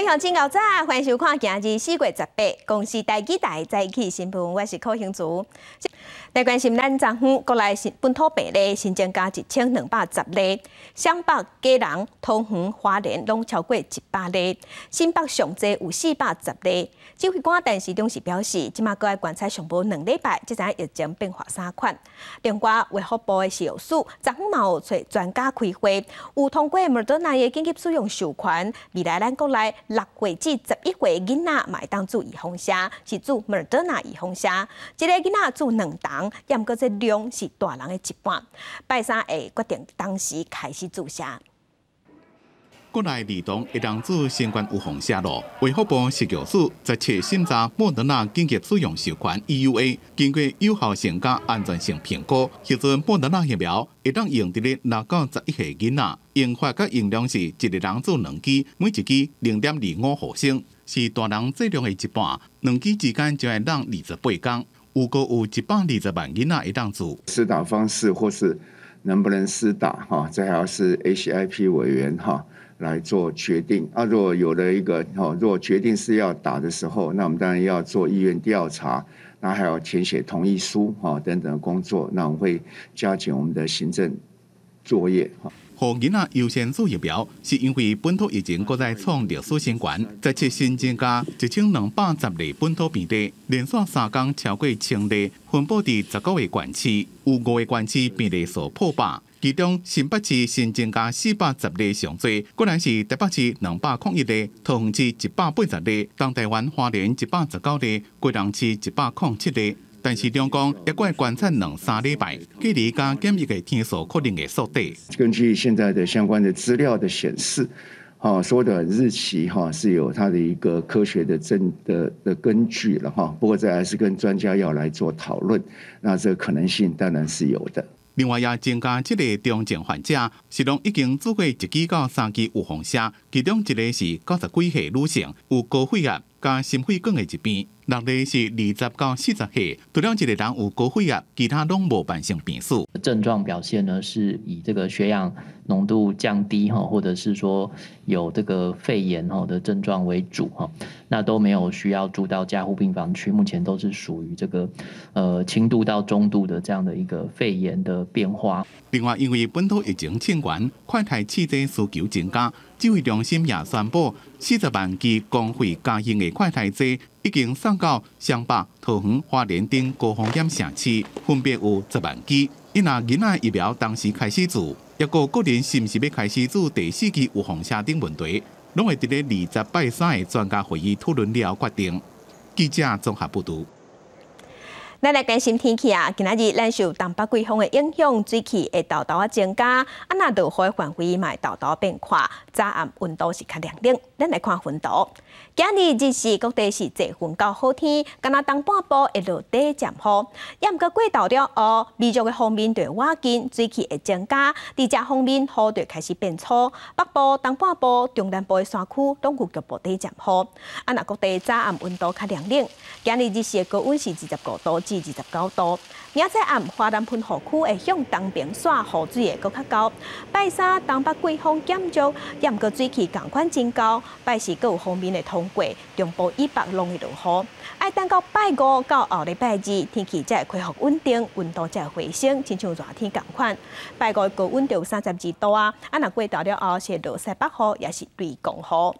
各位乡亲、老早，欢迎收看今日4月18日，公司台记台在一起新闻，我是柯兴竹。来关心咱昨昏国内本土病例新增加1210例，湘北、基隆、桃园、花莲拢超过100例，新北上济有410例。指挥官陈时中是表示，即马搁要观察上无2礼拜，即阵疫情变化3款。另外，卫福部的食药署昨昏嘛有找专家开会，有通过莫德纳的紧急使用授权，未来咱国内6岁至11岁的囡仔嘛会当做预防针，是做莫德纳预防针，一个囡仔做2筒，也毋过这量是大人的1半。拜三会决定当时开始注射。 国内儿童会当做新冠预防针咯。卫福部食药署17审查莫德纳紧急使用授权 EUA， 经过有效性甲安全性评估，核准莫德纳疫苗会当用伫咧6到11岁囡仔，用法甲用量是一个人做2支，每一支0.25毫升，是大人剂量的1半，2支之间就会让28天。有120万囡仔会当做。 施打方式或是能不能施打哈，这还要是 ACIP 委员哈来做决定。如果有了一个如果决定是要打的时候，那我们当然要做意愿调查，那还要填写同意书等等的工作。那我们会加紧我们的行政作业哈。 互囡仔优先做疫苗，是因为本土疫情搁再创历史新高，17新增加1210例本土病例，连续3天超过1000例，分布伫19个县市，有5个县市病例数破100。其中新北市新增加410例上多，果然是台北市201例，桃园市180例，东台湾花莲119例，基隆市107例。但是中共也会观察2-3礼拜，距离加检疫的天数可能会缩短。 根据现在的相关的资料的显示，缩短日期是有它的一个科学的根据了哈。不过这还是跟专家要来做讨论，那这个可能性当然是有的。 另外也增加7个重症患者，是拢已经做过1剂到3剂预防针，其中1个是90几岁女性，有高血压加心血管的疾病；6个是20到40岁，除了1个人有高血压，其他拢无慢性病史。 症状表现呢是以这个血氧浓度降低或者是说有这个肺炎的症状为主那都没有需要住到加护病房区，目前都是属于这个轻度到中度的这样的一个肺炎的变化。 另外，因为本土疫情欠悬，快筛试剂需求增加，指挥中心也宣布40万剂公费家用的快筛剂已经送到湘北、桃园、花莲等高风险城市，分别有10万剂。因若囡仔疫苗当时开始做，也个人是毋是要开始做第4剂预防针等问题，拢会伫咧20拜3的专家会议讨论了决定。记者综合报道。 咱来关心天气啊！今仔日咱受东北季风的影响，水汽会豆豆增加，若落雨的范围嘛会豆豆变宽，早暗温度是较凉冷。咱来看温度，今日日是各地是侪云到好天，敢若东半部会落底渐雨，也毋过过到了后，微弱的方面就会瓦紧，水汽会增加。伫遮方面，雨就开始变粗，北部、东半部、中南部的山区拢有局部底渐雨。若各地早暗温度较凉冷，今日日是的高温是25度至29度。明仔暗华南喷河区会向东边线雨水会搁较高。拜三东北季风减弱，也毋过水汽同款真高。拜四搁有方面的通过，中部以北拢会落雨。爱等到拜5到后礼拜2，天气才会恢复稳定，温度才会回升，亲像热天同款。拜5的高温就有32度啊！若过到了后是落西北风，也是雷公雨。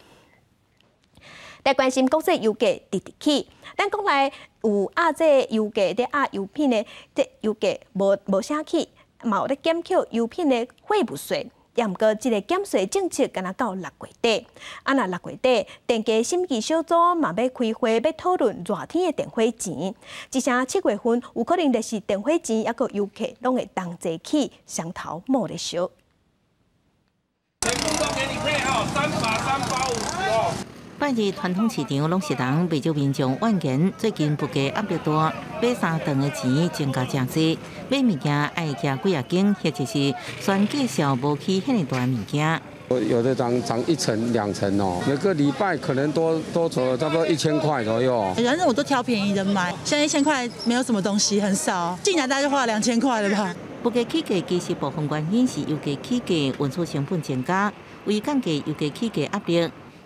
来关心国际油价直直起，咱国内有这油价咧油品的这油价无啥起，嘛有咧减扣油品的货物税，也毋过这个减税政策敢若到6月底。若6月底，电价审计小组嘛要开会要讨论热天的电费钱，只剩7月份有可能就是电费钱抑个油客拢会同齐起，双头冇咧烧。 全部都给你配好，3把3包50哦。 拜日传统市场拢是人未少民众怨言，最近物价压力大，买3顿的钱增加真多，买物件爱加几啊斤，或者是选介绍无起遐尼大物件。 有的涨1成2成哦，每个礼拜可能多走差不多1000块左右。 反正我都挑便宜的买，现在1000块没有什么东西，很少，进来大概就花了2000块了吧。 物价起价其实部分原因是油价起价、运输成本增加，为降低油价起价压力。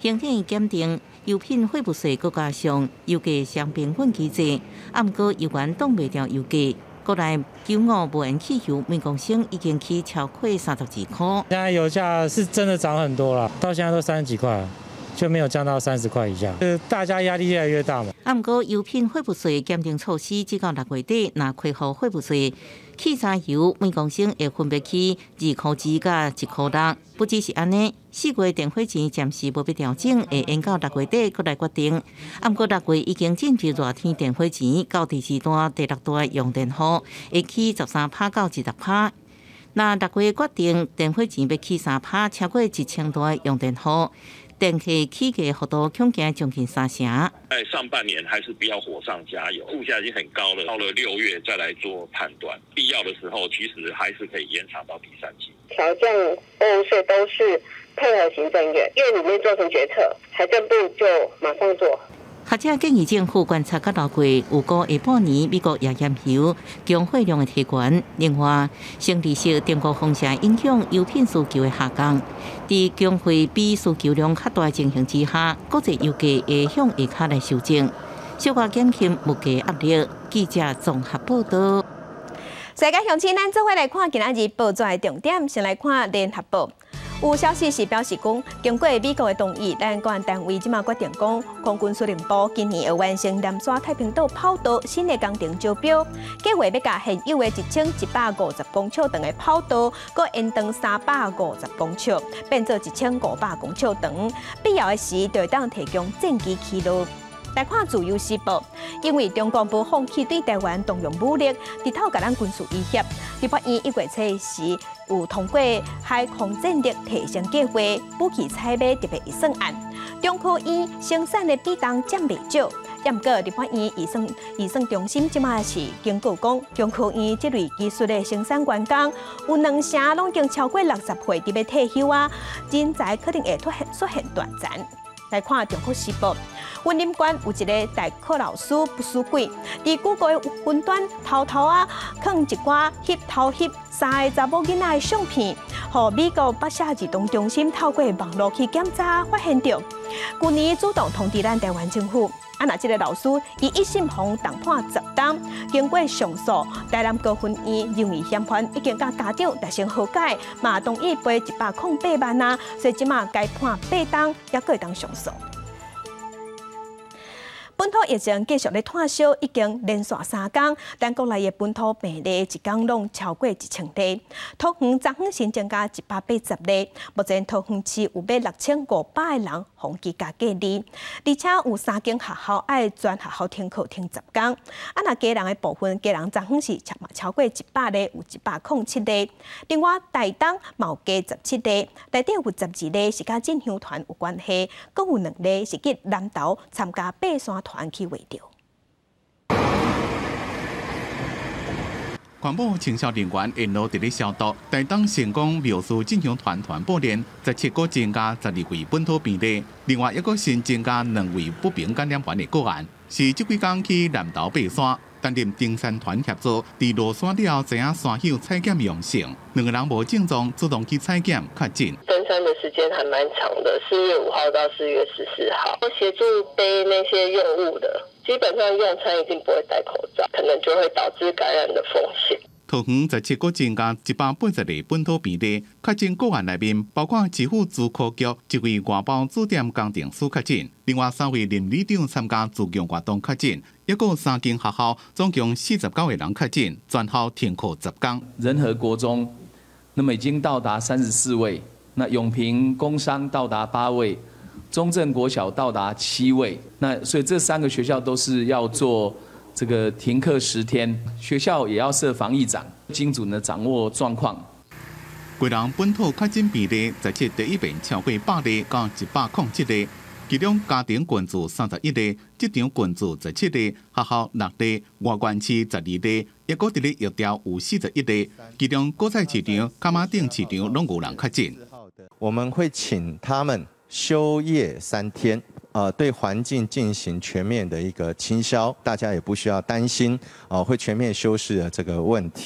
行政院检定油品废物税国家上油价双平均机制，不过油源挡袂掉油价。国内95无烟汽油每公升已经起超过32块。 现在油价是真的涨很多了，到现在都30几块了。就没有降到30块以下，大家压力越来越大嘛。 不过，油品废物税检定措施至到6月底，若恢复废物税，汽柴油每公升会分别起2块2甲1块6。不只是安尼，4月电费钱暂时无必调整，会延到6月底再来决定。不过6月已经进入热天电费钱，到第4段、第6段用电户会起13%到20%。那6月决定电费钱要起3%，超过1000段用电户。电费起价幅度恐惊将近3成。 在上半年还是不要火上加油，物价已经很高了，到了6月再来做判断，必要的时候其实还是可以延长到第3季。 调降货物税都是配合行政院里面做成决策，财政部就马上做。 学者建议政府观察到6月，有估下半年美国页岩油供货量的提悬。另外，新利息中国风险影响油品需求的下降。在供货比需求量较大的情形之下，国际油价会向下卡来修正，小可减轻物价压力。记者综合报道。 世界详情，咱做伙来看今仔日报纸的重点，先来看联合报。有消息是表示讲，经过美国的同意，咱国安单位即马决定讲，空军司令部今年会完成南沙太平岛跑道新的工程招标，计划要甲现有的1150公尺长的跑道，搁延长350公尺，变做1500公尺长。必要的时，就会当提供战机起落。来看自由时报，因为中国无放弃对台湾动用武力，直头甲咱军事威胁。立法院1月7日时有通过海空战力提升计划武器采买特别预算案，中科院生产的比重占袂少。不过，立法院预算中心即马是警告讲，中科院这类技术的生产员工有2成拢已经超过60岁，伫要退休啊，人才可能会出现断层。来看中国时报，云林县有一个代课老师不输鬼，伫古个云端偷放一寡翕头翕3个查某囡仔的相片，互美国北下儿童中心透过网络去检查，发现到去年主动通知咱台湾政府。那这个老师以一审红重判10档，经过上诉，台南高分院认为嫌犯已经甲家长达成和解，嘛同意赔108万啊，所以即马该判8档，也可以当上诉。本土疫情继续咧炭烧，已经连续3天，但国内的本土病例一天拢超过1000例。桃园昨昏新增加180例，目前桃园市有约6500个人防居家隔离，而且有3间学校爱全学校停课停10天。那家人的部分，家人昨昏是超过100例，有107例。另外，台东嘛有加17例，内底有12例是甲进香团有关系，共有2例是去南投参加爬山团去围钓。 环保清消人员沿路伫咧消毒，台东成功庙事进香团团部连17个增加12位本土病例，另外一个新增加2位不明感染源的个案，是这几天去南投爬山。担任登山团协助，伫落山了知影山友采检阳性，2个人无症状，主动去采检确诊。 登山的时间还蛮长的，4月5号到4月14号，协助背那些用物的，基本上用餐一定不会戴口罩，可能就会导致感染的风险。 桃园17个增加180个本土病例，确诊个案内面包括支付资科局1位外包酒店工程师确诊，另外3位林理长参加自强活动确诊，一个3间学校总共49个人确诊，全校停课10天。 仁和国中，那么已经到达34位，那永平工商到达8位，中正国小到达7位，那所以这3个学校都是要做这个停课10天，学校也要设防疫长，精准的掌握状况。 贵人本土确诊病例17第一遍超过100例到107例，其中家庭群组31例，职场群组17例，学校6例，外县市12例，一个伫咧疫调有41例，其中果菜市场、崁仔顶市场拢有人确诊。 我们会请他们休业3天。对环境进行全面的一个清消，大家也不需要担心会全面修饰的这个问题。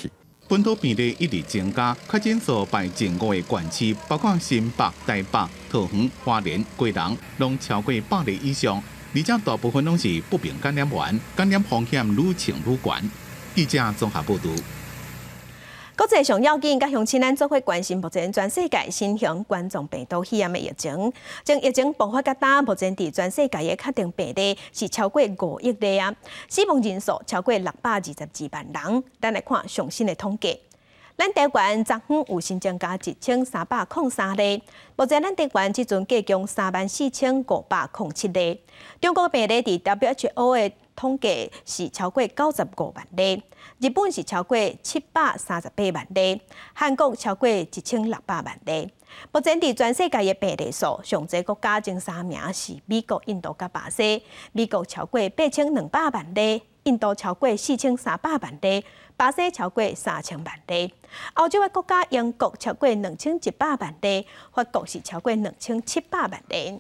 本土病例一直增加，确诊数排前5个县市，包括新北、台北、桃园、花莲、贵人，拢超过100例以上，而且大部分拢是不明感染源，感染风险愈清愈悬。记者综合报道。 国际上要紧，甲乡亲咱做伙关心目前全世界新型冠状病毒肺炎的疫情。从疫情爆发到今，目前伫全世界的确定病例是超过5亿例啊，死亡人数超过622万人。咱来看最新的统计。咱台湾昨昏有新增加1303例，目前咱台湾即阵计共34507例。中国病例伫 WHO 的统计是超过95万例，日本是超过738万例，韩国超过1600万例。目前伫全世界的病例数，上济国家前3名是美国、印度甲巴西。美国超过8200万例，印度超过4300万例，巴西超过3000万例。欧洲的国家，英国超过2100万例，法国是超过2700万例。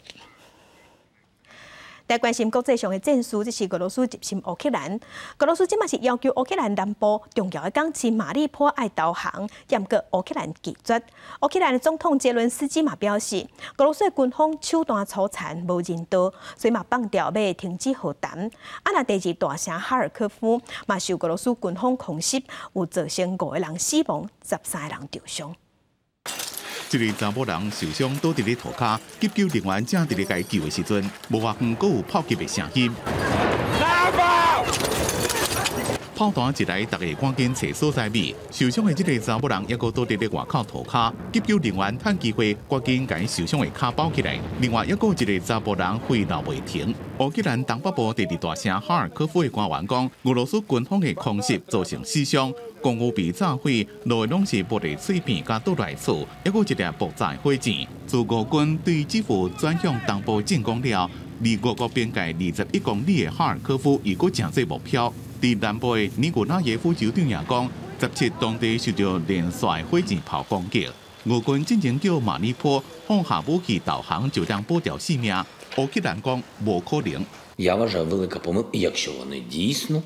来关心国际上的战事，这是俄罗斯入侵乌克兰。俄罗斯即马是要求乌克兰南部重要的港市马利坡爱投降，也毋过乌克兰拒绝。乌克兰的总统泽伦斯基嘛表示，俄罗斯的军方手段粗残、无人道，所以嘛放调要停止和谈。若第2大城哈尔科夫嘛受俄罗斯军方空袭，有造成5个人死亡，13个人受伤。 一个查某人受伤倒伫咧涂骹，急救人员正伫咧该救的时阵，无偌远阁有炮击的声音。炮弹一来，大家赶紧找所在避。受伤的这个查某人也阁倒伫咧外口涂骹，急救人员趁机会赶紧将受伤的骹包起来。另外，也阁有一个查甫人血流未停。乌克兰东北部第2大城哈尔科夫的官员讲，俄罗斯军方的空袭造成死伤。公寓被炸毁，落的拢是玻璃碎片甲倒来厝，还有一粒爆炸的火箭。自俄军对基辅转向东部进攻了，离俄国边界21公里的哈尔科夫已搁正式目标。伫南部的尼古拉耶夫州长也讲，17当地受到连续火箭炮攻击。俄军进前叫马利坡放下武器投降，就当保住性命。乌克兰讲无可能。 Я вважаю, велика помилка, якщо вони дійсно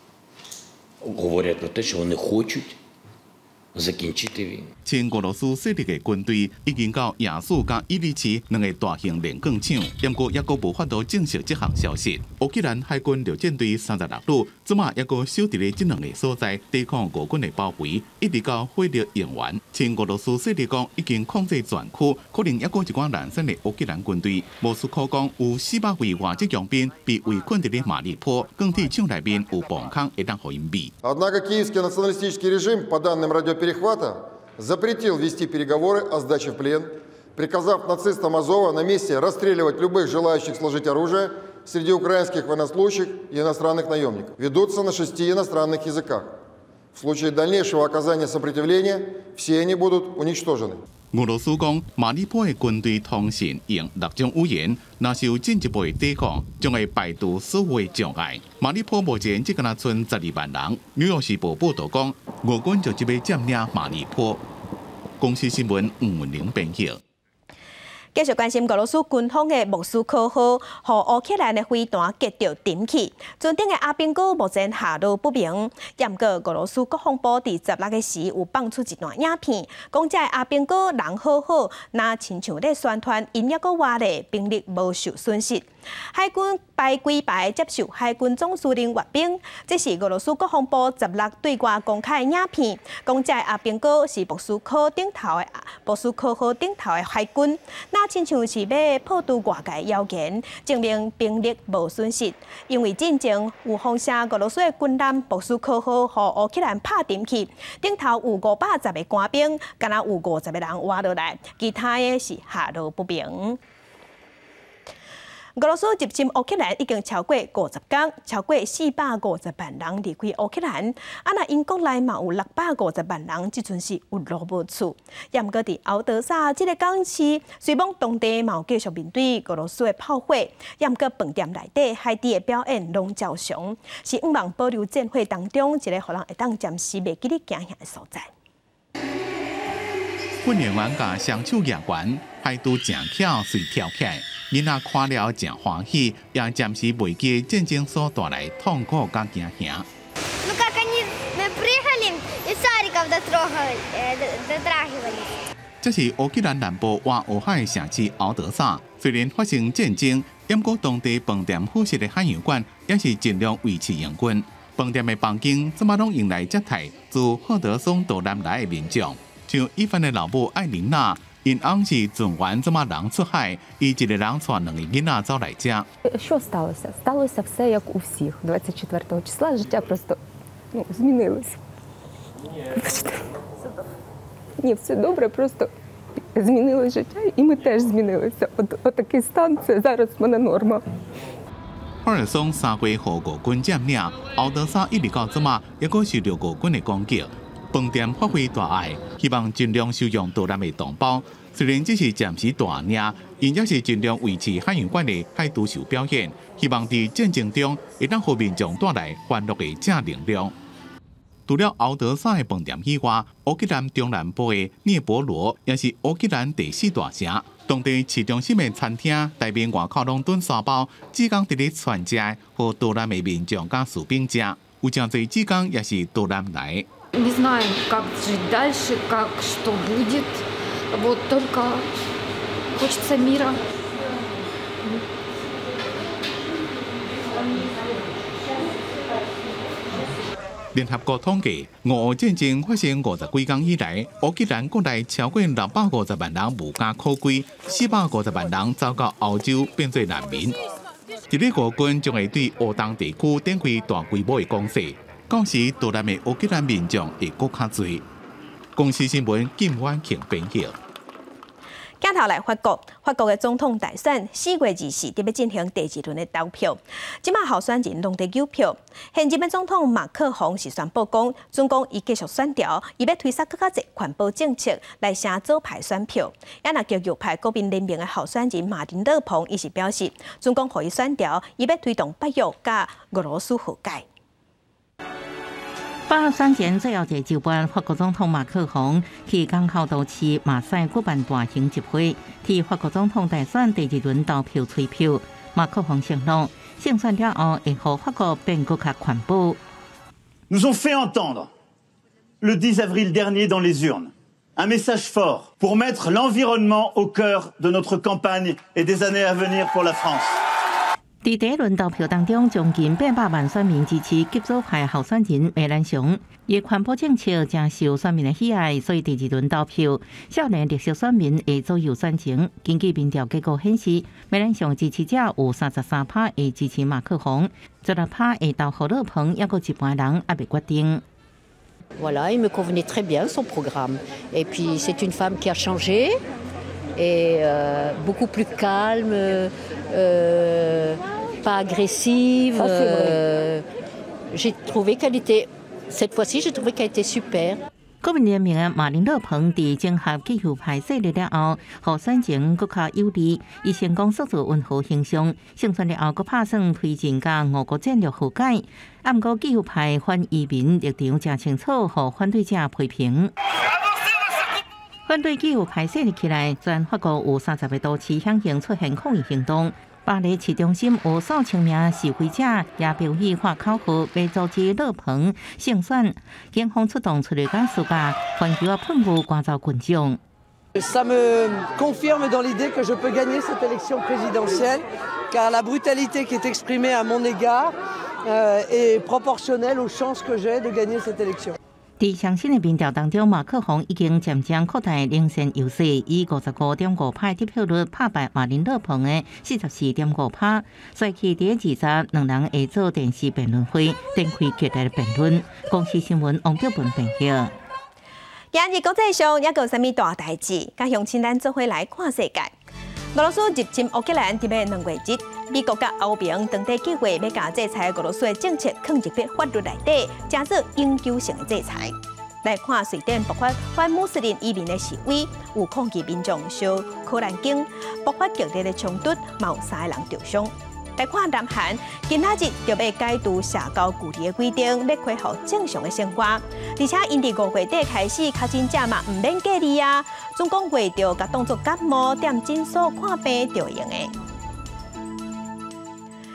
говорять про те, що вони хочуть закінчити війну. 亲俄罗斯势力的军队已经到亚速甲伊利奇2个大型练钢厂，不过也阁无法度证实这项消息。乌克兰海军陆战队36旅，即马也阁守伫咧这2个所在，抵抗俄军的包围，一直到火力用完。亲俄罗斯势力讲已经控制全区，可能也阁一寡懒散的乌克兰军队。莫斯科讲有400位外籍佣兵被围困伫咧马利坡，钢铁厂内面有防空会当互因避。 Однако киевский националистический режим, по данным радиоперехвата, запретил вести переговоры о сдаче в плен, приказав нацистам Азова на месте расстреливать любых желающих сложить оружие среди украинских военнослужащих и иностранных наемников. Ведутся на 6 иностранных языках. В случае дальнейшего оказания сопротивления все они будут уничтожены. 俄罗斯讲，马利坡的军队通信用6种语言，若是有进一步的抵抗，将会排除所有的障碍。马利坡目前只敢若剩12万人。纽约时报报道讲，俄军就要占领马利坡。公司新闻吴文玲编辑。 继续关心俄罗斯军方的莫斯科号，和乌克兰的飞弹击着沉去。船顶的阿兵哥目前下落不明。也毋过，俄罗斯国防部伫16日时有放出一段影片，讲这阿兵哥人好好，那亲像咧宣传因抑阁活咧，兵力无受损失。海军排几排接受海军总司令阅兵，这是俄罗斯国防部16日对外公开的影片，讲这阿兵哥是莫斯科顶头的海军。那亲像是要破除外界谣言，证明兵力无损失。因为战前有放射俄罗斯的军舰莫斯科号和乌克兰拍沉去，顶头有580个官兵，敢若有50个人活落来，其他的是下落不明。俄罗斯入侵乌克兰已经超过50天，超过450万人离开乌克兰。若英国内嘛有650万人，即阵是有路无厝。也毋过伫敖德萨这个港市，虽讲当地嘛有继续面对俄罗斯的炮火，也毋过饭店内底海底的表演拢照常，是希望保留战火当中一个互人会当暂时袂记哩惊吓的所在。 训练员甲双手握拳，海拄正巧随跳起来，囡仔看了真欢喜，也暂时袂记战争所带来痛苦甲惊吓。 Ну как они, мы приехали, и Сарика 这是乌克兰南部外俄亥城市敖德萨，虽然发生战争，不过当地饭店附设的海洋馆也是尽量维持营运。饭店的房间怎么拢用来接待自赫德松岛南来的民众，像伊凡的老母艾琳娜。 因翁是船员怎么人出海，伊一个人带2个囡仔走来遮。 Що сталося? Сталося все як у всіх. 24 числа життя просто змінилося. Ні, все добре, просто змінилося життя, і ми теж змінилися. Отакий стан це зараз в мене норма. 赫尔松3月和俄軍佔領，敖德薩一直到即馬，抑個受到俄軍的攻擊。 饭店发挥大爱，希望尽量收容岛南的同胞。虽然只是暂时大领，因也是尽量维持海洋馆的海都秀表演，希望在战争中会当互民众带来欢乐的正能量。除了敖德萨的饭店以外，乌克兰中南部的涅伯罗也是乌克兰第4大城。当地市中心的餐厅台面外口拢炖沙包，志工伫咧传食，和岛南的民众甲士兵食。有真侪志工也是岛南来。 Не знаем, как жить дальше, как что будет. Вот только хочется мира. 联合国统计，俄乌战争发生50几天以来，乌克兰国内超过650万人无家可归，450万人走到欧洲变做难民。一日俄军将会对乌东地区展开大规模的攻势。 到时，岛南的乌克兰民众会更较多。公司新闻金婉庆编译。 镜头来法国，法国的总统大选4月24日要进行第2轮的投票。即马候选人拢在投票。现任的总统马克宏是宣布讲，总共伊继续选调，伊要推出更加侪环保政策来抢左派选票。也若叫右派国民联盟的候选人马丁勒庞，伊是表示，总共可以选调，伊要推动北约甲俄罗斯和解。 8号选前最后一周班，法国总统马克宏去港口都市马赛举办大型集会，替法国总统大选第2轮投票吹票。马克宏承诺，胜选了后会让法国变更较环保。 Nous ont fait entendre le 10 avril dernier dans les urnes un message fort pour mettre l'environnement au cœur de notre campagne et des années à venir pour la France. 在第1轮投票当中，将近800万选民支持极左派候选人梅兰雄，伊环保政策正受选民的喜爱，所以第2轮投票，少年绿色选民会左右选情。根据民调结果显示，梅兰雄支持者有33%会支持马克宏，16%会投何勒鹏，抑个一半人还未决定。 Voilà, il me convenait très bien son programme. Et puis c'est une femme qui a changé et beaucoup plus calme, pas agressive. J'ai trouvé qu'elle était, cette fois-ci, j'ai trouvé qu'elle était super. 国民联盟的马林勒庞在整合气候派势力了后，候选情更加有利，伊成功塑造温和形象。胜选了后，佮打算推进甲俄国战略和解。啊，毋过气候派反移民立场真清楚，互反对者批评。反对气候派势力起来，全法国有30个都市响应出现抗议行动。 巴黎市中心有数千名示威者也标语画口号，要阻止勒庞胜选。警方出动催泪弹施压，还球喷雾赶走群众。 Ça me confirme dans l'idée que je peux gagner cette élection présidentielle, car la brutalité qui est exprimée à mon égard est proportionnelle aux chances que j'ai de gagner cette élection. 在上新的民调当中，马克宏已经渐渐扩大领先优势，以55.5%得票率打败马林勒庞的44.5%。帅气第20两人会做电视辩论会，展开激烈的辩论。公司新闻王德文编译。 今日国际上也有啥物大代志？甲乡亲咱做伙来看世界。俄罗斯入侵乌克兰，伫要2月1日，美国甲欧盟当地计划要将制裁俄罗斯的政策放入法律内底，加做永久性的制裁。来看瑞典爆发反穆斯林移民的示威，有抗议民众烧可兰经，爆发激烈的冲突，有3个人受伤。来看南韩，今仔日就要解除社交距离的规定，要恢复正常的生活。而且因伫5月底开始，确诊者嘛唔免隔离啊，总共月着甲当作感冒，踮诊所看病就会用的。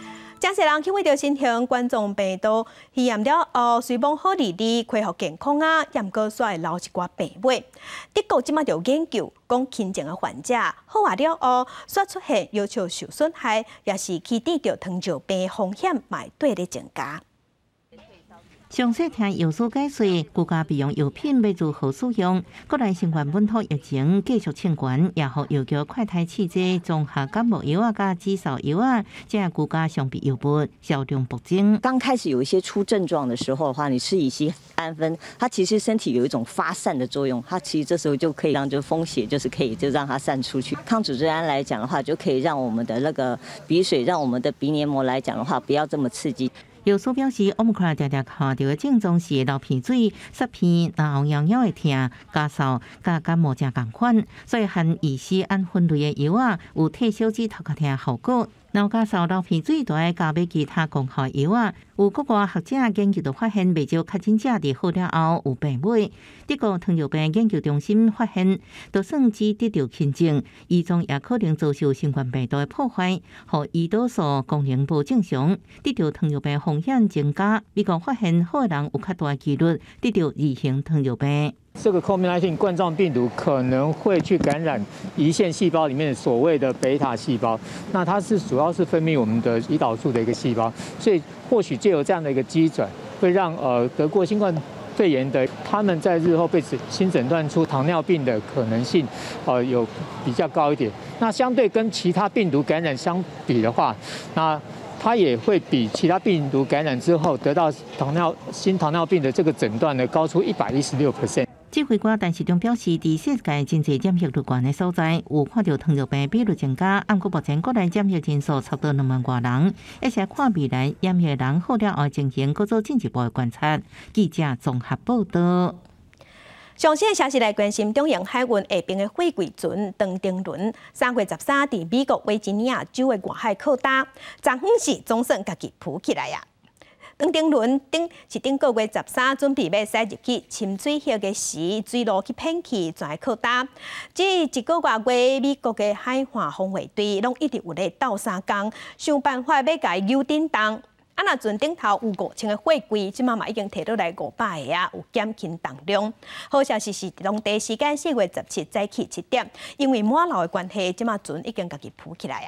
真侪人去为着新型冠状病毒试验了后，虽望好利恢复健康啊，但阁煞会留一寡病尾。德国即马就研究讲，轻症的患者好化了后，煞出现腰椎受损害，也是去治着糖尿病风险卖对咧增加。 详细听药师解说，居家备用药品要如何使用？国内新冠本土疫情继续清悬，也互药局快筛试剂、综合感冒药啊、加止嗽药啊，这居家常备药物销量暴增。 刚开始有一些出症状的时候的话，你吃乙酰氨酚，它其实身体有一种发散的作用，它其实这时候就可以让风邪就是可以就让它散出去。抗组织胺来讲的话，就可以让我们的那个鼻水，让我们的鼻黏膜来讲的话，不要这么刺激。 药师表示，Omicron常常看到的症状是流鼻水、塞鼻、然后痒痒的痛、咳嗽、甲感冒正共款，所以含乙酰氨酚类的药啊，有退烧止头壳痛的效果。脑咳嗽、流鼻水就要加买其他功效药啊。有国外学者研究就发现，未少确诊者伫好了后有病尾。德国糖尿病研究中心发现，就算只得到轻症，胰脏也可能遭受新冠病毒的破坏，和胰岛素功能不正常，得到糖尿病风险增加。美国发现，好的人有较大的几率得到二型糖尿病。 这个 COVID-19 冠状病毒可能会去感染胰腺细胞里面所谓的贝塔细胞，那它是主要是分泌我们的胰岛素的一个细胞，所以或许借由这样的一个机转，会让得过新冠肺炎的他们在日后被新诊断出糖尿病的可能性，有比较高一点。那相对跟其他病毒感染相比的话，那它也会比其他病毒感染之后得到新糖尿病的这个诊断呢高出116%。 指挥官陈时中表示，伫世界经济染疫率高的所在，有看到糖尿病比率增加。不过目前国内染疫人数差不多2万多人，而且看未来染疫人好了后情形，搁做进一步的观察。记者综合报道。 详细的消息来关心中洋海运下边的货柜船长丁轮，3月13伫美国维吉尼亚州的外海靠打，昨昏时总算家己浮起来呀。长丁轮是顶个月13准备要驶入去深水埗的时，水路去偏去，全来靠打。这一个月，美国的海岸防卫队拢一直有咧斗相共，想办法要甲伊扭顶动。若船顶头有5000个货柜，即嘛已经摕落来500个啊，有减轻重量。好消息是，当地时间4月17早起7点，因为满流的关系，即嘛船已经家己浮起来啊。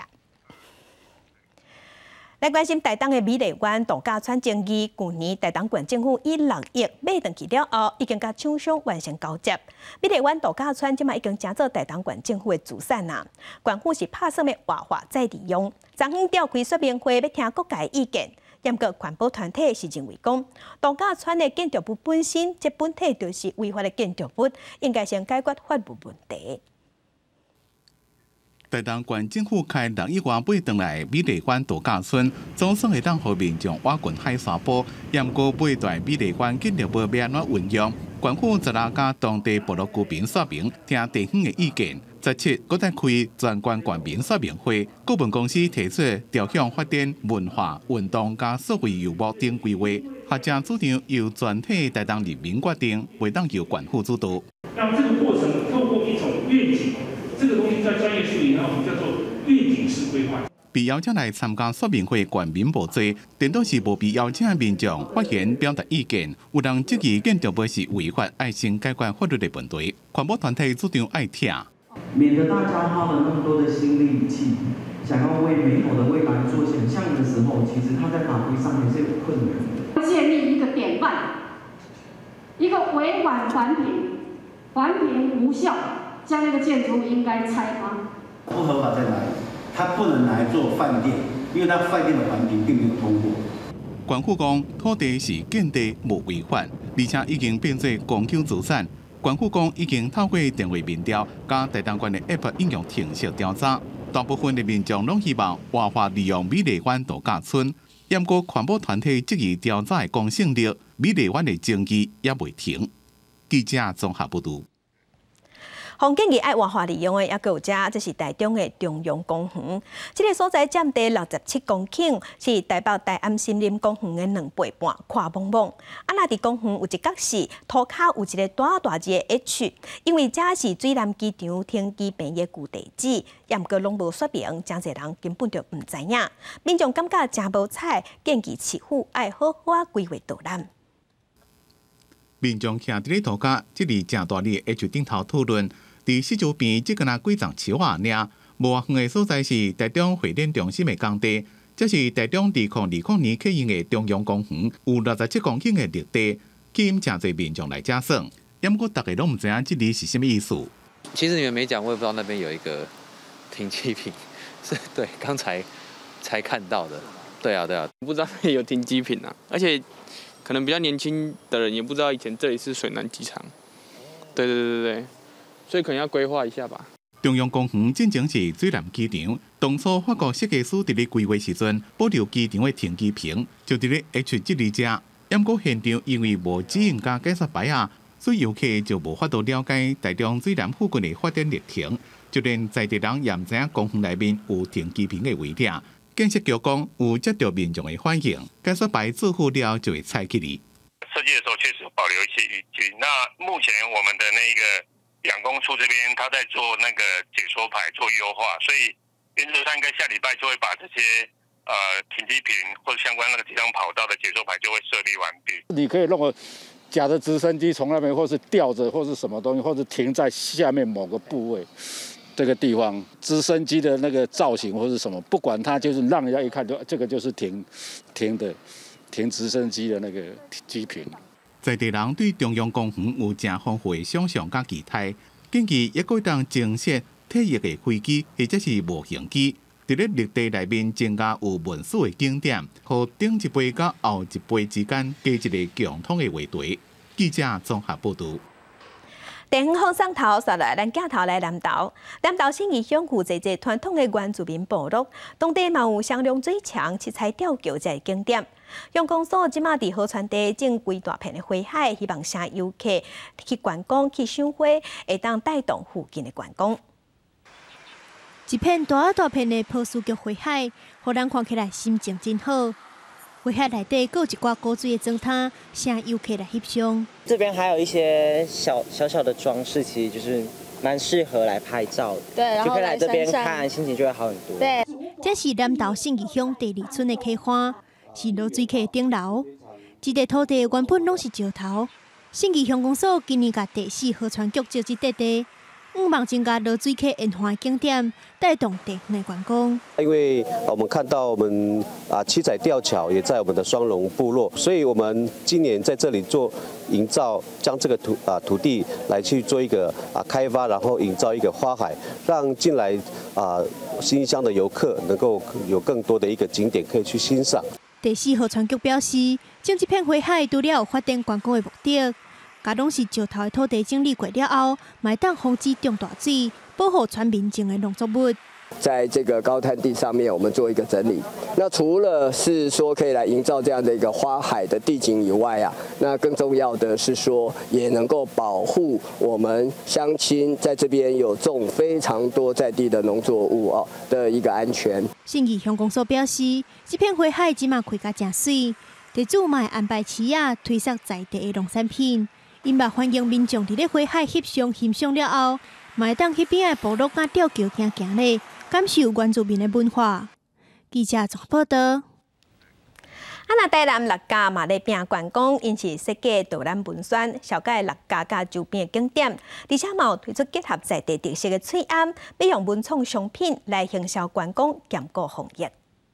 来关心台东的美丽湾度假村争议，去年台东县政府以6亿买回去了后，已经甲厂商完成交接。美丽湾度假村即卖已经成做台东县政府的资产啊。县府是打算要活化再利用。昨昏召开说明会，要听各界意见。不过环保团体是认为讲，度假村的建筑物本身，这本体就是违法的建筑物，应该先解决法律问题。 台东县政府开6亿元买回来美丽湾度假村，总算会当互民众挖滚海沙坡。不过买大美丽湾建筑物要安怎运用？县府12家当地部落居民说明，听地方的意见。17搁再开全县县民说明会，顾问公司提出朝向发展文化、运动加社会游牧等规划，学者主张由全体台东人民决定，袂当由县府主导。 让这个过程透过一种愿景，这个东西在专业术语呢，我们叫做愿景式规划。 被邀请来参加说明会县民无多，顶多是无被邀请的民众发言表达意见。有人质疑建筑物是违法，爱先解决法律的问题。环保团体主张爱听。 免得大家花了那么多的心力力气，想要为美好的未来做想象的时候，其实它在法规上还是有困难的。 建立一个典范，一个委婉环评无效，将那个建筑应该拆吗？ 不合法在哪里？它不能拿来做饭店，因为它饭店的环评并没有通过。 县府讲土地是建地无违法，而且已经变做公有资产。县府讲已经透过电话民调加台东县的 App 应用程式调查，大部分的民众拢希望活化利用美丽湾度假村。不过环保团体质疑调查的公信力，美丽湾的争议也未停。记者综合报道。 风景艺爱活化利用的，也有这是台中的中央公园。这个所在占地67公顷，是台北大安森林公园的2倍半，宽茫茫。那伫公园有一角是涂骹有一个大字的 H， 因为这是水南机场停机坪的旧地址，也毋过拢无说明，真侪人根本就毋知影。民众感觉真无彩，建议市府爱好好啊规划导览。 民众徛伫咧涂骹，即里正大里 H 顶头讨论，伫四周边即个那几丛树啊尔，无远的所在是台中会展中心的工地，这是台中2020年启用的中央公园，有67公顷的绿地，吸引真侪民众来遮耍。也毋过大家拢毋知影即里是什么意思。 其实你们没讲，我也不知道那边有一个停机坪，是对，刚才看到的。对啊， 不知道有停机坪啊，而且可能比较年轻的人也不知道以前这里是水南机场。对，所以可能要规划一下吧。 中央公园进前是水南机场，当初法国设计师伫咧规划时阵，保留机场的停机坪，就伫咧 H 这里遮。不过现场因为无指引甲解说牌啊，所以游客就无法度了解台中水南附近的发展历程，就连在地人也毋知影公园内面有停机坪的位置。建设局讲有接到民众的反映，解说牌做好了就会采起哩。 设计的时候确实保留一些雨具。那目前我们的那个养工处这边，他在做那个解说牌做优化，所以原则上应该下礼拜就会把这些停机坪或者相关那个机场跑道的解说牌就会设立完毕。 你可以弄个假的直升机从那边，或是吊着，或是什么东西，或者停在下面某个部位。这个地方直升机的那个造型或是什么，不管它，就是让人家一看就这个就是停直升机的那个机坪。 在地人对中央公园有正丰富的想象甲期待，建议也可以当增设体育的飞机或者是模型机，伫咧绿地内面增加有文史的景点，和顶一辈甲后一辈之间加一个共通的话题。记者综合报道。 地方放送头，刷来咱镜头来南投。南投县义乡有侪传统的原住民部落，当地嘛有双龙水墙、七彩吊桥这景点。乡公所即马伫河川地种规大片的花海，希望请游客去观光、去赏花，会当带动附近的观光。 一片大片的波斯菊花海，互人看起来心情真好。花海内底还有一寡古水的砖滩，请游客来翕相。 这边还有一些小的装饰，其实就是蛮适合来拍照的。 对，然后就可以来这边看，心情就会好很多。 对，这是南投县义乡第2村的溪花，是落水溪的顶楼。这块土地原本拢是石头，县义乡公所今年甲第4河川局借这块地。望增加落水溪沿岸景点，带动地方的观光。 因为我们看到我们七彩吊桥也在我们的双龙部落，所以我们今年在这里做营造，将这个土地来去做一个开发，然后营造一个花海，让进来新乡的游客能够有更多的一个景点可以去欣赏。 第4河川局表示，种这片花海除了有发展观光的目的。甲拢是石头的土地整理过了后，买当防止中大水，保护村民种的农作物。 在这个高滩地上面，我们做一个整理。那除了是说可以来营造这样的一个花海的地景以外那更重要的是说，也能够保护我们乡亲在这边有种非常多在地的农作物的一个安全。 县义乡公所表示，这片花海即马开甲真水，地主嘛会安排市仔推销在地的农产品。因嘛欢迎民众伫咧花海翕相欣赏了后，嘛会当去边仔部落甲吊桥行咧，感受原住民的文化。记者综合报道。 那台南六甲嘛咧拼观光，因是设计导览文宣，小介六甲甲周边的景点，而且嘛有推出结合在地特色的菜餡，要用文创商品来行销观光，兼顾防疫。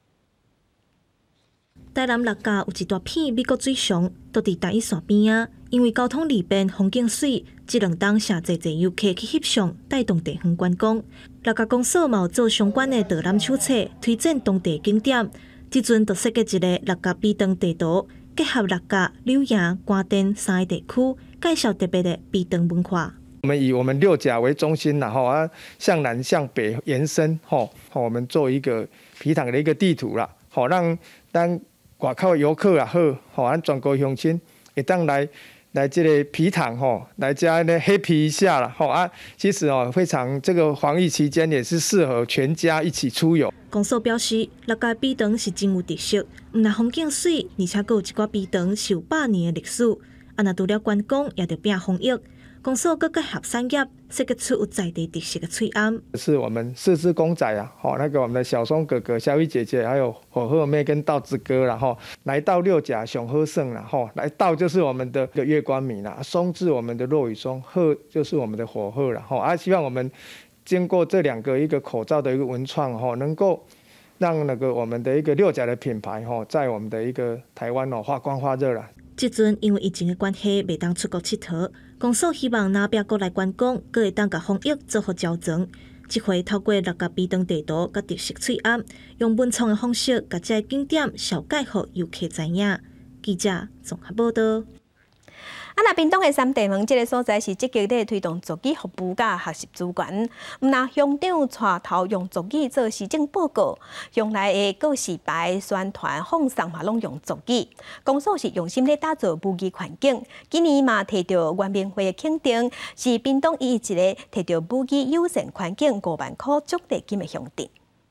台南六甲有一大片美国水上，都伫台一线边啊。因为交通利便、风景水，这2冬城侪游客去翕相，带动地方观光。六甲公所嘛有做相关的导览手册，推荐当地景点。即阵就设计一个六甲美长地图，结合六甲、柳营、关店3个地区，介绍特别的美长文化。 我们以我们6甲为中心，然后向南向北延伸，我们做一个皮塘的一个地图啦，让咱外口的游客也好，咱全国乡亲会当来来这个皮糖来加呢 happy 一下啦其实非常这个防疫期间也是适合全家一起出游。 公所表示，六家比塘是真有特色，唔但风景水，而且佫有一寡比塘是有100年的历史。若除了观光，也着拼防疫。公所佫结合产业，设计出有在地特色的翠庵。是我们4只公仔啊，那个我们的小松哥哥、小雨姐姐，还有火鹤妹跟稻子哥啦，来到六甲熊鹤胜啦，来到就是我们的月光米啦，松是我们的落羽松，鹤就是我们的火鹤啦，希望我们经过这2个一个口罩的一个文创能够让那个我们的一个六甲的品牌在我们的一个台湾发光发热啦。 即阵因为疫情的关系，袂当出国佚佗。公所希望若壁国来观光，阁会当甲防疫做好调整。即回透过六甲比塘地图甲特色翠庵，用文创的方式，甲这景点小解互游客知影。记者综合报道。那屏东的三地门这个所在是积极地推动族语服务甲学习资源。那乡长带头用族语做施政报告，用来的告示牌、宣传、放送嘛拢用族语。公所是用心地打造母语环境。今年嘛摕到原民会的肯定，是屏东一个摕到母语友善环境5万块奖励金的乡镇。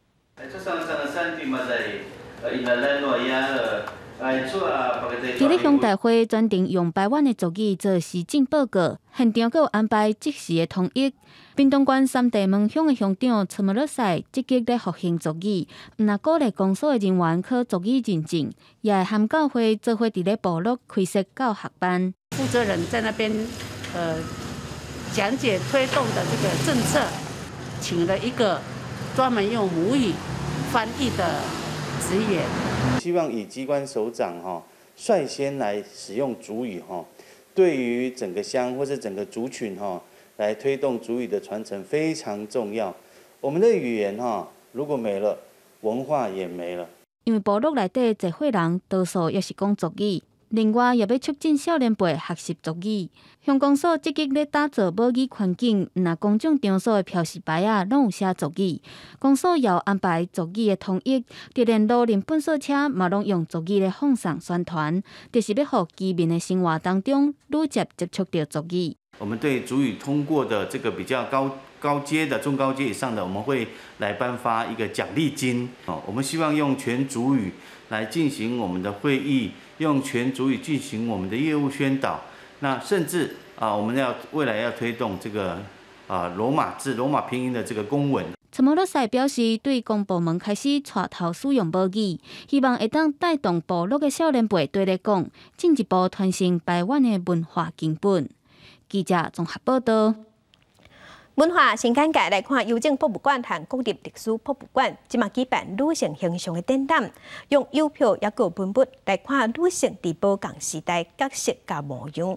今日乡大会专程用台湾的族语做施政报告，现场阁有安排即时的统一。屏东县三地门乡的乡长陈木乐赛积极咧复兴族语，唔但鼓励公所的人员考族语认证，也会含教会做伙伫咧部落开设教学班。 负责人在那边讲解推动的这个政策，请了一个专门用母语翻译的职员。 希望以机关首长率先来使用族语对于整个乡或是整个族群来推动族语的传承非常重要。我们的语言如果没了，文化也没了。 因为部落内底侪伙人多数也是讲族语，另外也要促进少年辈学习族语。乡公所积极咧打造母语环境，那公众场所的标示牌拢有写族语。公所也有安排族语的统一，就连路人本所车嘛拢用族语咧放送宣传，就是要互居民的生活当中愈接触到族语。 我们对族语通过的这个比较高阶的、中高阶以上的，我们会来颁发一个奖励金。我们希望用全族语来进行我们的会议，用全族语进行我们的业务宣导。那甚至我们未来要推动这个罗马字、罗马拼音的这个公文。 陈木乐赛表示，对公部门开始带头使用母语，希望会当带动部落的少年辈对咧讲，进一步传承台湾的文化根本。记者综合报道。 文化新简介来看，邮政博物馆和国立历史博物馆即马举办女性形象的展览，用邮票也有文物来看女性伫保共时代角色甲模样。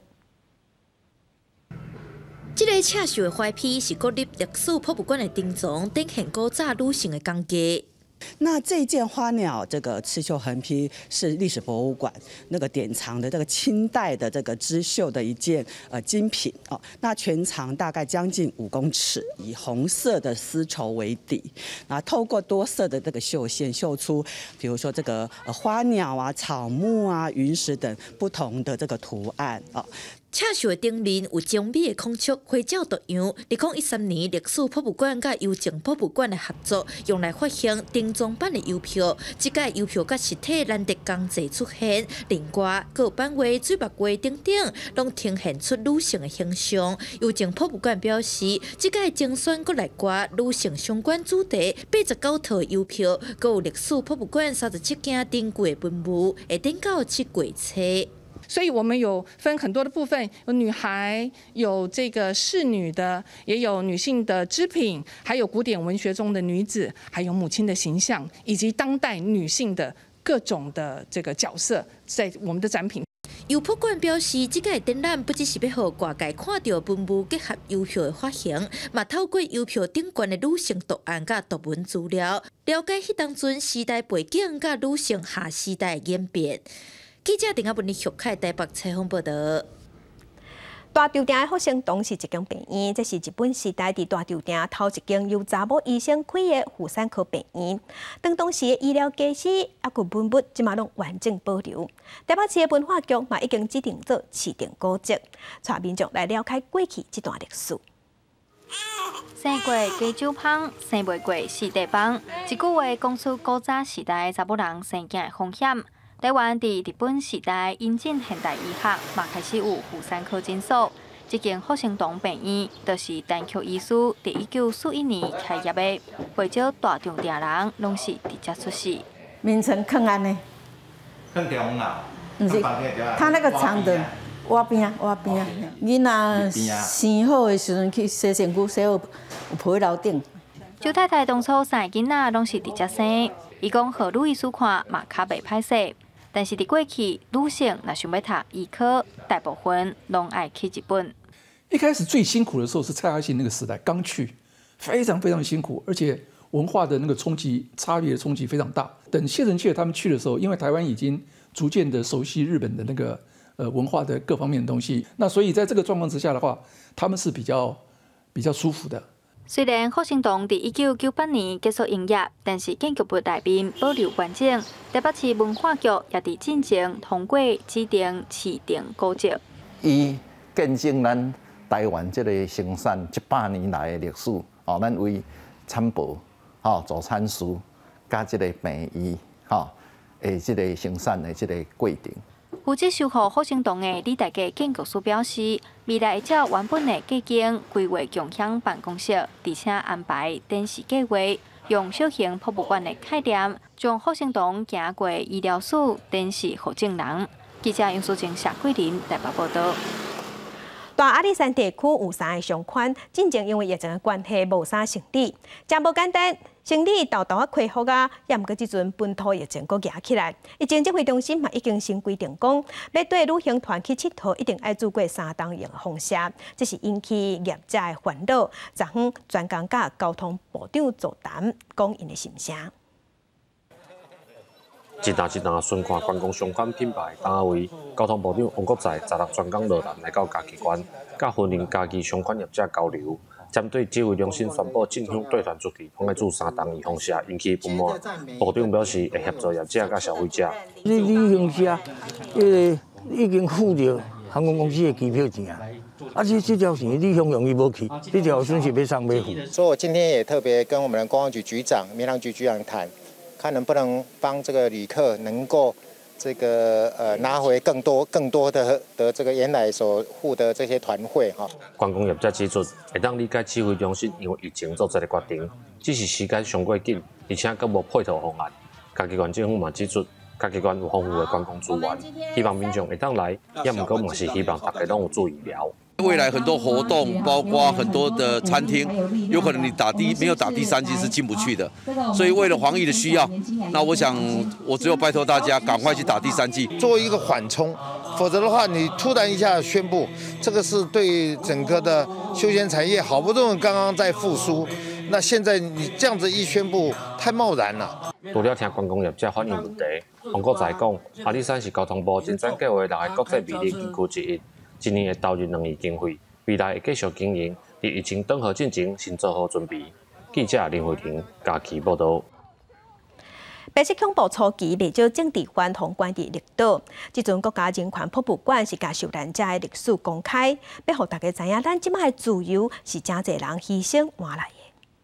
这个刺绣的花批是国立历史博物馆的珍藏，展现古早女性的工艺。 那这件花鸟这个刺绣横批是历史博物馆那个典藏的这个清代的这个织绣的一件精品哦。那全长大概将近5公尺，以红色的丝绸为底，那透过多色的这个绣线绣出，比如说这个花鸟啊、草木啊、云石等不同的这个图案哦。 刺绣的顶面有精美的孔雀花鸟图样。2013年，历史博物馆甲邮政博物馆的合作，用来发行定装版的邮票。这届邮票甲实体难得工艺出现，另外各版画、水墨画等等，拢呈现出女性的形象。邮政博物馆表示，这届精选国内外女性相关主题89套邮票，阁有历史博物馆37件珍贵的文物，会展到7月初。 所以我们有分很多的部分，有女孩，有这个侍女的，也有女性的织品，还有古典文学中的女子，还有母亲的形象，以及当代女性的各种的这个角色，在我们的展品。 邮博馆表示，这个展览不只是要让外界看到文物结合邮票的发行，嘛透过邮票顶悬的女性图案甲图文资料，了解迄当阵时代背景甲女性下时代的演变。记者丁阿文的徐凯台北采访报道。 大稻埕的复兴堂是一间病院，这是日本时代伫大稻埕头一间由查某医生开的妇产科病院。当时的医疗机器还有文物，即马拢完整保留。台北市的文化局嘛已经指定做市定古迹，带民众来了解过去这段历史。 生过鸡酒芳，生袂过四地帮。一句话讲出古早时代查某人生囝的风险。台湾伫日本时代引进现代医学，嘛开始有妇产科诊所。这间复兴堂病院，就是陈曲医师伫1941年开业的，不少大重点人拢是伫遮出世。 名称坑安呢？ 坑中啊？ 不是，他那个长的。挖边啊！囡仔生好的时阵去洗身躯，洗好有陪楼顶。 周太太当初生囡仔拢是伫遮生，伊讲互女医师看嘛较袂歹势，但是伫过去女性若想要读医科，大部分拢爱去日本。 一开始最辛苦的时候是蔡阿信那个时代刚去，非常辛苦，而且文化的那个冲击差别的冲击非常大。等谢承切他们去的时候，因为台湾已经逐渐的熟悉日本的那个。文化的各方面的东西，那所以在这个状况之下的话，他们是比较舒服的。 虽然复兴堂伫1998年结束营业，但是建筑物内面保留完整。台北市文化局也伫进前通过指定市定古迹。 伊见证咱台湾这个生产100年来的历史，咱为产部、助产师加这个病医，的这个生产的这个过程。 负责修复复兴堂的李大家建筑师表示，未来会照原本的计经规划共享办公室，而且安排电视计划，用小型博物馆的概念，将复兴堂行过医疗史、电视和证人。记者杨淑静、谢桂林台北报道。 大阿里山地区有3个伤款，进前因为疫情的关系无啥成立，真无简单。生理豆豆恢复啊，也毋过即阵本土疫情阁举起来。疫情指挥中心嘛已经新规定讲，要对旅行团去佚佗，一定要做过3档型放射，这是引起业界的烦恼。昨昏专工甲交通部长座谈，讲因的心声。 一档巡看观光相关品牌单位，交通部长王国材16专工落南来到嘉义县，甲婚姻家己相关业者交流。针对指挥中心宣布进向对团主题，通来做3档放射，引起不满。部长表示会协助业者甲消费者。 你旅行社，已经付着航空公司的机票钱啊，这条线你向容易无去，这条损失要上要付。 所以我今天也特别跟我们的公安局局长、民航局局长谈，看能不能帮这个旅客能够。拿回更多的这个原来所付的这些团费哈。 观光业者指出，会当理解指挥中心因为疫情做这个决定，只是时间上过紧，而且阁无配套方案。嘉义县政府嘛指出，嘉义县有丰富的观光资源，希望民众会当来，也毋过嘛是希望大家拢有注意了。 未来很多活动，包括很多的餐厅，有可能你没有打第3剂是进不去的。所以为了防疫的需要，那我想我只有拜托大家赶快去打第3剂， 作为一个缓冲。否则的话，你突然一下宣布，这个是对整个的休闲产业好不容易刚刚在复苏，那现在你这样子一宣布，太贸然了。 除了听观光业者反映问题，王国材讲，阿里山是交通部真正计划6个国际魅力景区之一。今年会投入2亿经费，未来会继续经营，伫疫情转好进前，先做好准备。记者林慧婷嘉义报道。 白色恐怖初期，未少政治犯同关伫绿岛。即阵国家人权博物馆是甲受难者的历史公开，要互大家知影，咱即摆的自由是真侪人牺牲换来的。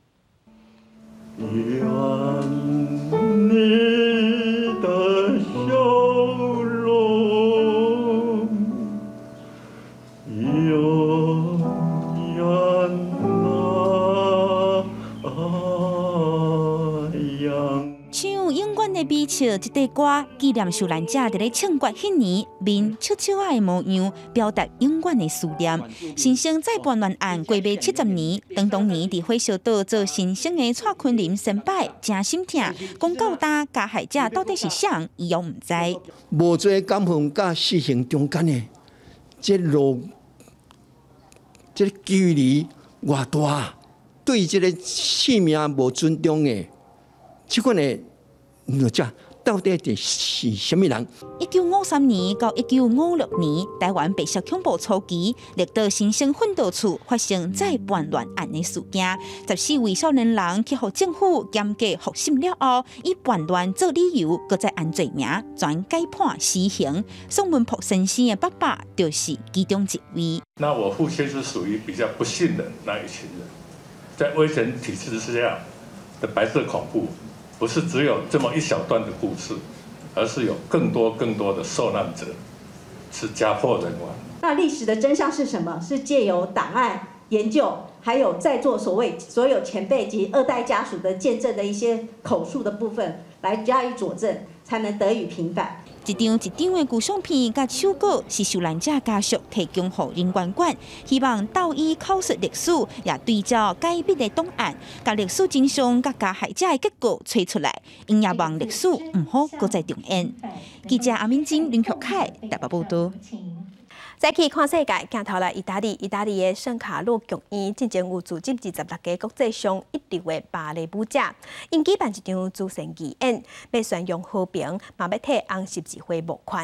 唱永远的美笑这块歌，纪念受难者伫咧庆祝迄年面笑笑啊的模样，表达永远的思念。新生再办乱案过尾70年，当年伫火烧岛做新生的蔡坤林先摆，真心痛。讲到呾加害者到底是啥，伊也毋知。 无做感恩甲死刑中间的这路，这距离偌大，对这个性命无尊重的，即款的。你就到底是什么人 ？1953年到1956年，台湾白色恐怖初期，绿岛新生训导处发生再叛乱案的事件，14位少年人去互政府严格复审了后，以叛乱做理由，搁再按罪名，全改判死刑。宋文朴先生的爸爸就是其中一位。 那我父亲是属于比较不幸的那一群人，在威权体制之下的白色恐怖。不是只有这么一小段的故事，而是有更多的受难者，是家破人亡。 那历史的真相是什么？是借由档案研究，还有在座所有前辈及二代家属的见证的一些口述的部分来加以佐证，才能得以平反。 一张的旧相片甲手稿是受难者家属提供予人权馆，希望斗伊口述历史，也对照解密的档案，甲历史真相甲加害者的结果找出来，因也望历史唔好搁再重演。记者阿敏晶、林玉凯台北报道。 再去看世界，镜头来意大利的圣卡洛剧院进前有组织26个国际上一流的芭蕾舞者，因举办一场诸神义演，要宣扬和平，嘛要替红十字会募款。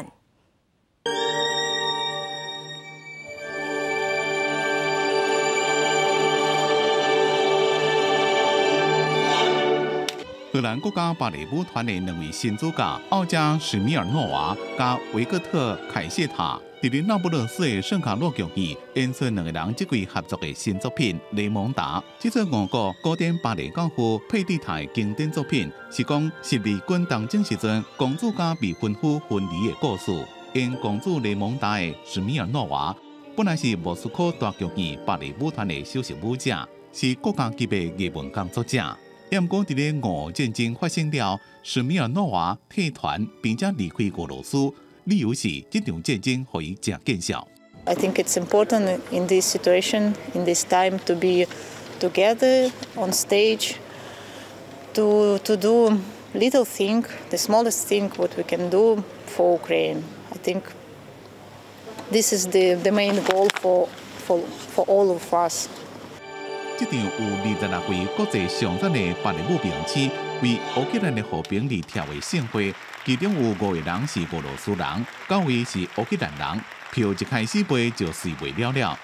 荷兰国家芭蕾舞团的2位新主角奥加史米尔诺娃加维格特凯谢塔。伫咧那不勒斯的圣卡洛剧院演出2个人即季合作的新作品《雷蒙达》。这出俄国古典芭蕾教父佩蒂塔的经典作品，是讲12军东征时阵公主甲未婚夫分离的故事。演公主雷蒙达的史米尔诺娃，本来是莫斯科大剧院芭蕾舞团的首席舞者，是国家级的艺文工作者。不过，伫咧俄战争发生了，史米尔诺娃退团，并且离开俄罗斯。理由是这场战争互伊正见效。 I think it's important in this situation, in this time, to be together on stage, to do little thing, the smallest thing what we can do for Ukraine. I think this is the main goal for all of us. 这场有26位国际上赞的芭蕾舞名星为乌克兰的和平而跳的盛会。其中有5个人是俄罗斯人，9位是乌克兰人。票一开始卖就随卖了。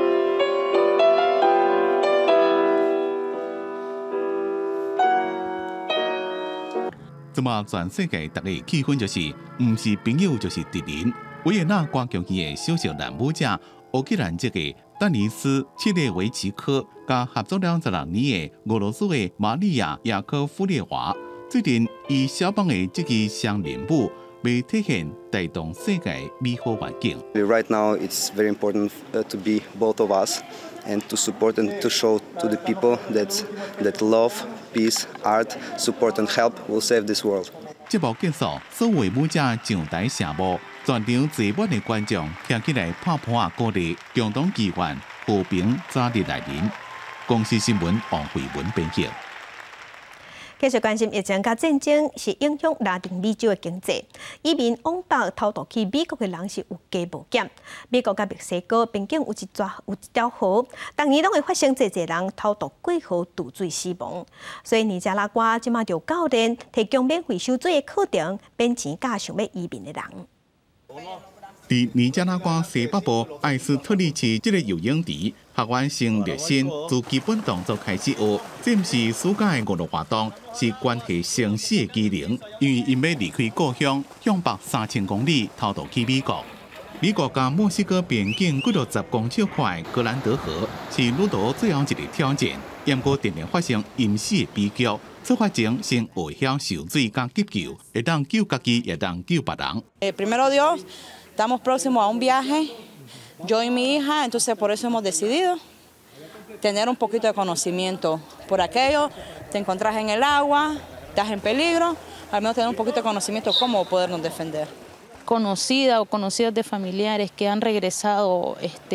这么全世界大家气氛就是，唔是朋友就是敌人。维也纳歌剧院的首席男舞者乌克兰籍的丹尼斯·切列维奇科，甲合作了16年的俄罗斯的玛利亚·雅科夫列娃。最近，以小邦的这个双人舞，被体现带动世界美好环境。 Right now, it's very important to be both of us and to support and to show to the people that love, peace, art, support and help will save this world. 节目结束，所有舞者上台谢幕，全场坐满的观众站起来拍拍啊鼓励，共同祈愿和平早日来临。公司新闻王慧文编辑。 继续关心疫情甲战争是影响拉丁美洲的经济。移民往北偷渡去美国的人是有加无减。美国甲墨西哥边境有一条河，逐年拢会发生侪人偷渡过河渡水死亡。所以尼加拉瓜即马就教练提供免费受水的课程，免钱教想要移民的人。 伫尼加拉瓜西北部艾斯特利市这个游泳池，学员成热身，自基本动作开始学。这不是暑假的娱乐活动，是关系生死的机能。因为因要离开故乡，向北3000公里偷渡去美国。美国甲墨西哥边境60公尺宽的格兰德河，是旅途最后一个挑战。不过，定定发生淹死的悲剧。出发前先学晓受水甲急救，会当救家己，也当救别人。 Primero Dios, estamos próximos a un viaje, yo y mi hija, entonces por eso hemos decidido tener un poquito de conocimiento. Por aquello, te encontrás en el agua, estás en peligro, al menos tener un poquito de conocimiento cómo podernos defender. Conocida o conocidos de familiares que han regresado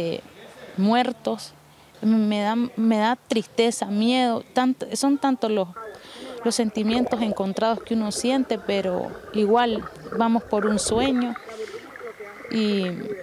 muertos, me da tristeza, miedo, son tantos los sentimientos encontrados que uno siente, pero igual vamos por un sueño y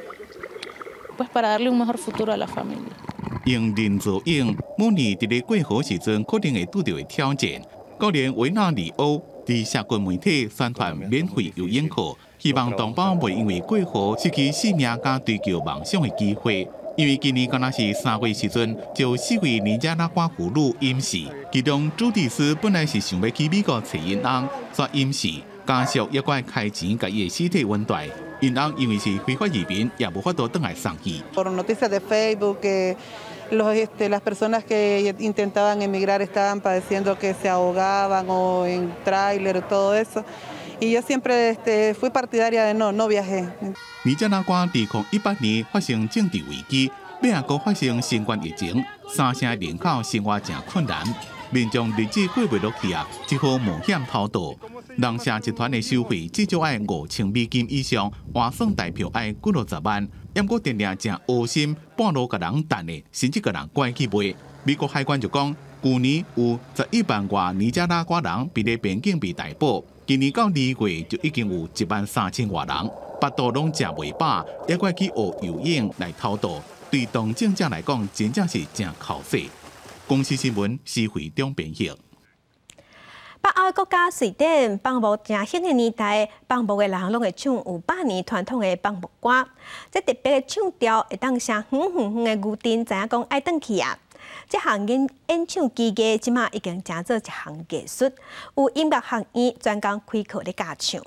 pues para darle un mejor futuro a la familia. 用人造影，每年伫咧过河时阵，可能会拄到的挑战。教练维纳里欧伫社群媒体宣传免费游泳课，希望同胞袂因为过河失去性命甲追求梦想的机会。因为今年敢若是3月时阵，就4位尼加拉瓜妇女淹死，其中朱迪斯本来是想要去美国找因翁，却淹死，家属也怪开钱甲伊的尸体温带。因翁因为是非法移民，也无法度转来送去。 Por noticias de Facebook que las personas que intentaban emigrar estaban padeciendo que se ahogaban o en tráiler todo eso. Y yo siempre fui partidaria de no viajé. 尼加拉瓜2018年发生政治危机，尾也阁发生新冠疫情，3成人口生活真困难，民众日子过袂落去啊，只好冒险逃躲。人社集团的收费至少要$5000以上，换算代票要90万，抑阁定定真恶心，半路甲人等的，甚至甲人拐去卖。美国海关就讲，去年有11万外尼加拉瓜人伫咧边境被逮捕，今年到2月就已经有13000外人。巴肚拢食袂饱，也怪去学游泳来逃躲，对当政者来讲，真正是真口水。公司新闻是会中编译。 北欧国家瑞典放牧正兴的年代，放牧的人拢会唱有100年传统的放牧歌。这特别的唱调会当声远远远的牛阵，知影讲爱转去啊！这项演唱技艺即马已经成做一项艺术，有音乐学院专工开课咧教唱。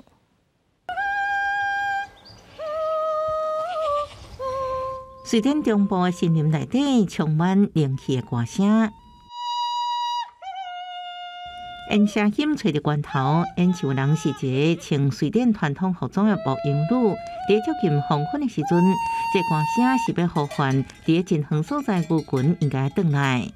瑞典中部的森林内底充满灵气的歌声，演声音吹伫源头，演唱人是一个穿瑞典传统服装的牧羊女。伫接近黄昏的时阵，这歌声是要呼唤伫真远所在牛群应该转来。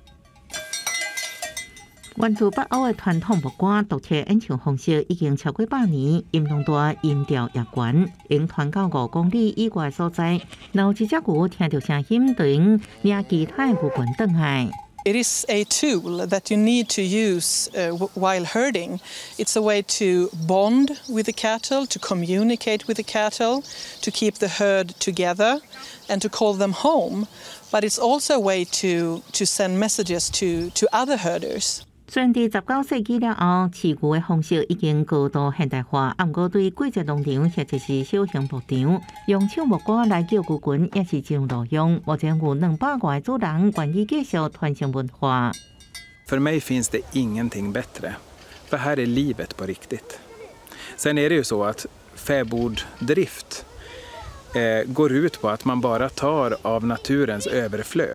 源自北欧的传统牧歌独特演唱方式已经超过100年，音量大，音调也悬，用传到5公里以外的所在。然后一只牛听到声音，就用领其他的牛群转来。 It is a tool that you need to use while herding. It's a way to bond with the cattle, to communicate with the cattle, to keep the herd together, and to call them home. But it's also a way to send messages to other herders. 虽然伫19世纪了后，饲牛的方式已经高度现代化，不过对季节农场或者是小型牧场，用唱牧歌来叫牛群也是真路用。目前有200多个主人愿意继续传承文化。 För mig finns det ingenting bättre, för här är livet på riktigt. Sen är det ju så att fäboddrift går ut på att man bara tar av naturens överflöd.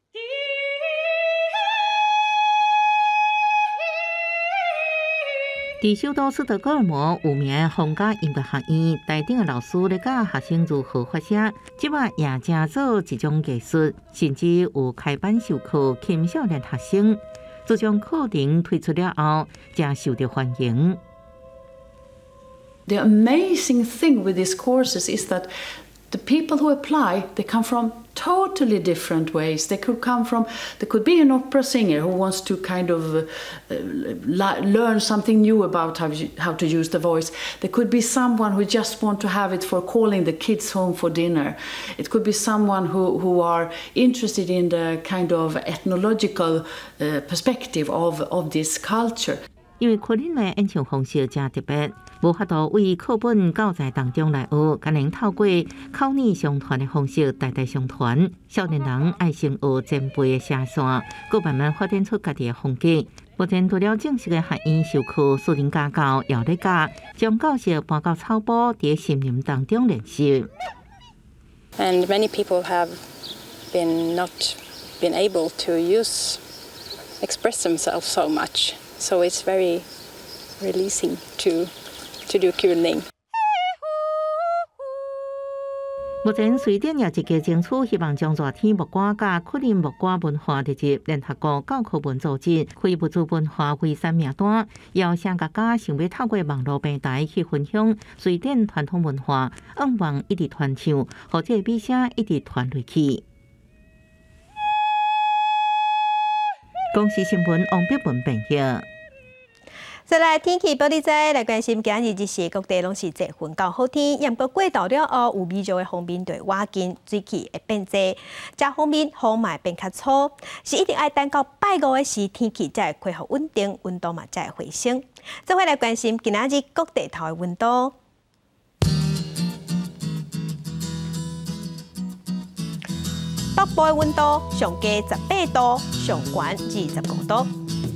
伫首都斯德哥尔摩有名的皇家音乐学院，台顶的老师咧教学生如何发声，即马也正做一种艺术，甚至有开班授课青少年学生。这种课程推出了后，正受到欢迎。 The amazing thing with these courses is that the people who apply, they come from totally different ways. There could be an opera singer who wants to kind of learn something new about how to use the voice. There could be someone who just want to have it for calling the kids home for dinner. It could be someone who are interested in the kind of ethnological perspective of this culture. 因为昆仑的演唱方式真特别，无法度为课本教材当中来学，只能透过口耳相传的方式代代相传。少年人爱先学前辈的声线，搁慢慢发展出家己的风格。目前除了正式的学院授课，私人家教也咧教，将教室搬到草埔，伫森林当中练习。 And many people have not been able to express themselves so much. So it's very releasing to do Q&A. 目前，瑞典也一家争取希望将热天牧歌甲昆仑牧歌文化列入联合国教科文组织非物质文化遗产名单，邀请大家想要透过网络平台去分享瑞典传统文化，希望一直传唱，或者美声一直传落去。公司新闻王碧文编译。 再来天气报道在来关心，今日日时各地拢是侪云到好天，不过过到了后，有微弱的风面对挖近，水气会变济。这方面风嘛变较粗，是一定要等到拜五的时，天气才会恢复稳定，温度嘛才会回升。再回来关心今仔日各地头的温度。北部的温度上加18度，上悬25度。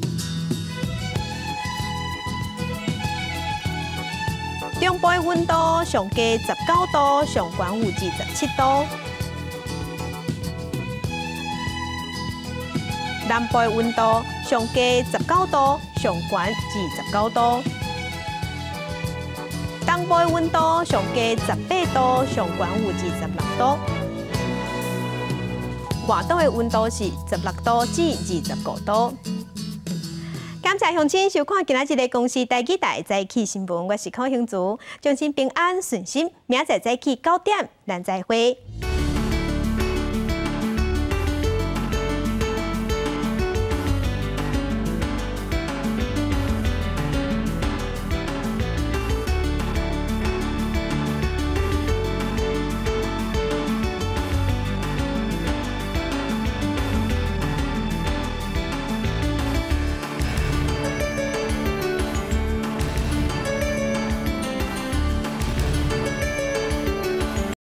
中部的温度上加19度，上悬有27度。南部的温度上加19度，上悬29度。东部的温度上加18度，上悬有26度。外岛的温度是16度至25度。感谢乡亲收看今仔日的公视台记台早起新闻，我是柯兴竹，祝您平安顺心，明仔早起9点，咱再会。